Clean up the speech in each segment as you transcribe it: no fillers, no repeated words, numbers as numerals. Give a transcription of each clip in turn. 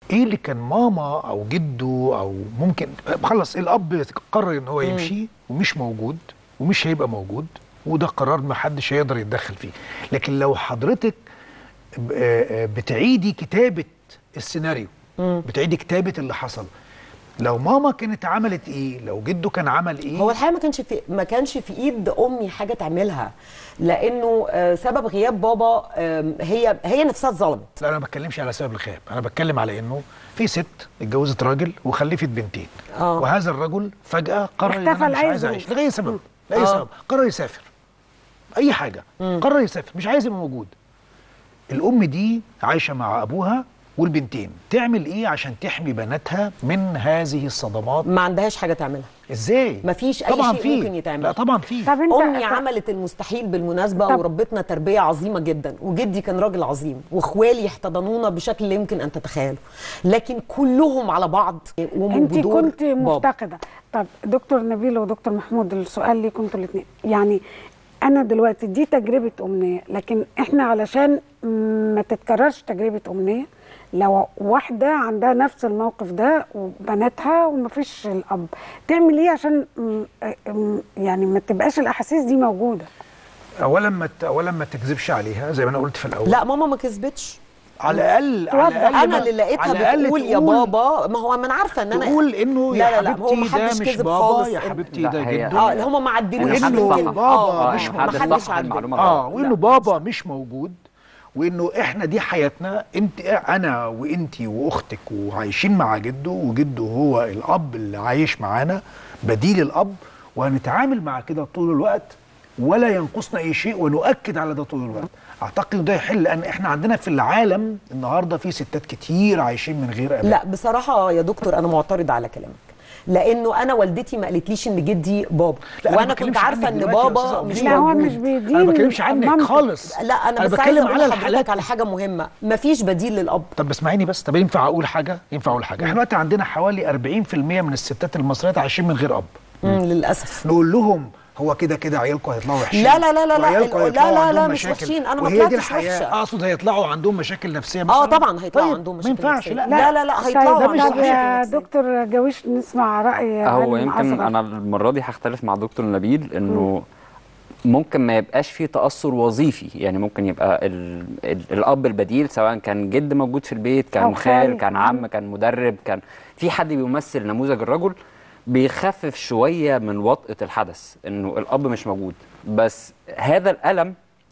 ايه اللي كان ماما او جده او ممكن خلص الاب قرر ان هو يمشي ومش موجود ومش هيبقى موجود، وده قرار ما حدش هيقدر يتدخل فيه. لكن لو حضرتك بتعيدي كتابة السيناريو، بتعيدي كتابة اللي حصل، لو ماما كانت عملت ايه، لو جده كان عمل ايه. هو الحقيقه ما كانش في ايد امي حاجه تعملها، لانه سبب غياب بابا هي نفسها اتظلمت. لا انا ما بتكلمش على سبب الغياب، انا بتكلم على انه في ست اتجوزت راجل وخلفت بنتين، وهذا الرجل فجاه قرر ان انا مش عايز اعيش لاي سبب، لاي سبب قرر يسافر، اي حاجه قرر يسافر، مش عايز يبقى موجود. الام دي عايشه مع ابوها والبنتين، تعمل ايه عشان تحمي بناتها من هذه الصدمات؟ ما عندهاش حاجه تعملها. ازاي؟ مفيش اي طبعا شيء ممكن يتعمل. لا طبعا في. امي عملت المستحيل بالمناسبه وربتنا تربيه عظيمه جدا، وجدي كان راجل عظيم، واخوالي احتضنونا بشكل لا يمكن ان تتخيله، لكن كلهم على بعض انت كنت مفتقده. طب دكتور نبيل ودكتور محمود، السؤال ليكم انتوا الاثنين، يعني أنا دلوقتي دي تجربة أمنية، لكن إحنا علشان ما تتكررش تجربة أمنية، لو واحدة عندها نفس الموقف ده وبناتها ومفيش الأب، تعمل إيه عشان يعني ما تبقاش الأحاسيس دي موجودة؟ أولا ما تكذبش عليها زي ما أنا قلت في الأول. لا ماما ما كذبتش. على الأقل انا اللي لقيتها بتقول يا بابا، ما هو ما انا عارفه ان انا تقول انه يا حبيبتي ده مش بابا، يا حبيبتي ده جده. اللي هم ما عدلوش انه بابا مش موجود، وانه بابا مش موجود، وانه احنا دي حياتنا، انا وانتي واختك وعايشين مع جده، وجده هو الاب اللي عايش معانا بديل الاب، وهنتعامل مع كده طول الوقت ولا ينقصنا اي شيء، ونؤكد على ده طول الوقت. اعتقد ده يحل، لان احنا عندنا في العالم النهارده في ستات كتير عايشين من غير اباء. لا بصراحه يا دكتور انا معترض على كلامك، لانه انا والدتي ما قالتليش ان جدي بابا، وانا كنت عارفه ان بابا مش موجود. لا هو مش بيدين، انا ما بتكلمش عنك خالص. لا انا بس بتكلم على الحالات، على حاجه مهمه، مفيش بديل للاب. طب اسمعيني بس، طب ينفع اقول حاجه؟ احنا دلوقتي عندنا حوالي 40% من الستات المصريات عايشين من غير اب. للاسف. نقول لهم هو كده عيالكم هيطلعوا وحشين؟ لا لا لا لا لا لا مش وحشين، انا ما طلعتش وحشه. اقصد هيطلعوا عندهم مشاكل نفسيه مثلا. طبعا هيطلعوا عندهم مشاكل نفسيه. ما ينفعش. لا هيطلعوا عندهم مشاكل يا دكتور جاويش نسمع راي. هو يمكن انا المره دي هختلف مع دكتور نبيل، انه ممكن ما يبقاش فيه تأثر وظيفي، يعني ممكن يبقى الاب البديل سواء كان جد موجود في البيت، كان خال، كان عم، كان مدرب، كان في حد بيمثل نموذج الرجل، بيخفف شوية من وطأة الحدث انه الاب مش موجود. بس هذا الألم،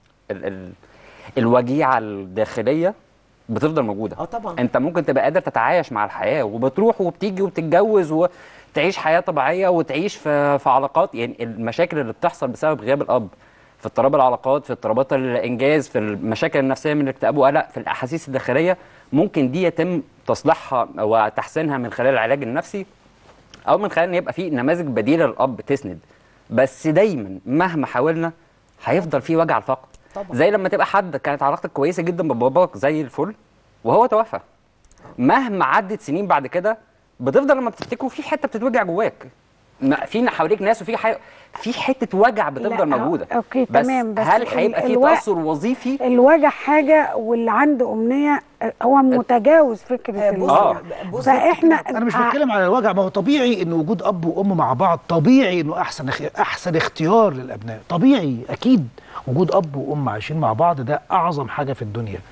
الوجيعة الداخلية بتفضل موجودة. طبعا انت ممكن تبقى قادر تتعايش مع الحياة، وبتروح وبتيجي وبتتجوز وتعيش حياة طبيعية وتعيش في علاقات، يعني المشاكل اللي بتحصل بسبب غياب الاب، في اضطراب العلاقات، في اضطرابات الانجاز، في المشاكل النفسية من الاكتئاب وقلق، في الاحاسيس الداخلية، ممكن دي يتم تصليحها وتحسينها من خلال العلاج النفسي، او من خلال ان يبقى في نماذج بديله للاب تسند. بس دايما مهما حاولنا هيفضل في وجع الفقد. زي لما تبقى حد كانت علاقتك كويسه جدا بباباك زي الفل وهو توفى، مهما عدت سنين بعد كده بتفضل لما بتفتكره في حته بتتوجع جواك، في حواليك ناس وفي في حته وجع بتفضل موجوده. اوكي تمام، بس هل هيبقى في تاثر وظيفي؟ الوجع حاجه، واللي عنده امنيه هو متجاوز فكره فاحنا انا مش بتكلم على الوجع، ما هو طبيعي ان وجود اب وام مع بعض، طبيعي انه احسن اختيار للابناء، طبيعي اكيد وجود اب وام عايشين مع بعض ده اعظم حاجه في الدنيا.